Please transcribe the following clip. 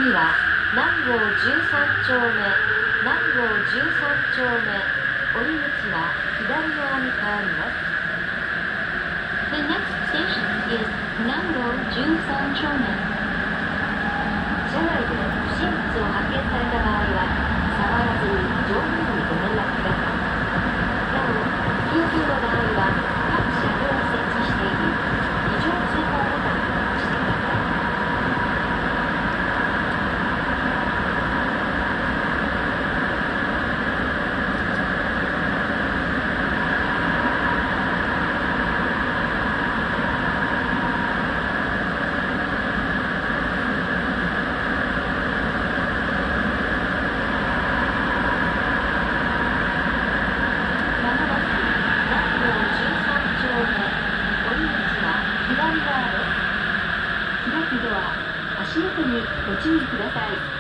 次は南郷13丁目、南郷13丁目、降り口は左側に変わります。 The next station is Nango 13丁目。 車内で不審物を発見された場合は、触らずに乗務員にご連絡ください。なお、緊急の場合は、各車両に設置している非常通報ボタンを押してください。開くドア、足元にご注意ください。